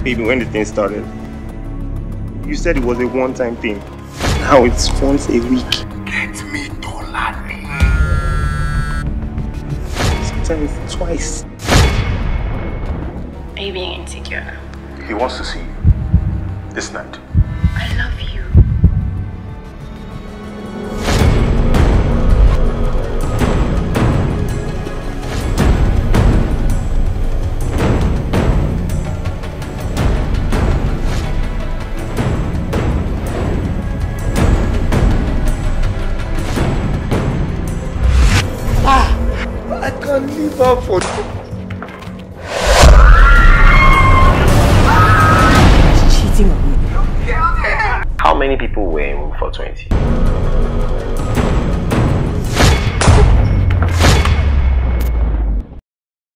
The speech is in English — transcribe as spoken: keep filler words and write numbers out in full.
Baby, when the thing started, you said it was a one-time thing. Now it's once a week. Get me Tolani. Sometimes twice. Are you being insecure now? He wants to see you. This night. I love you. I can't leave her for She's cheating on me. How many people were in room four twenty?